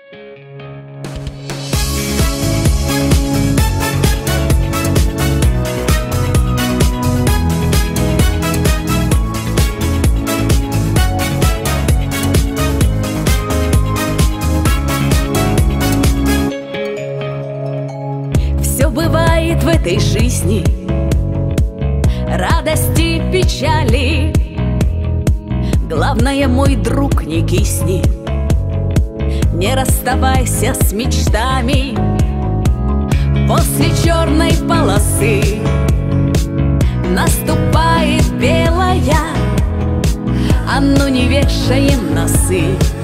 Все бывает в этой жизни, радости, печали. Главное, мой друг, не кисни, не расставайся с мечтами. После черной полосы наступает белая, а ну не вешаем носы.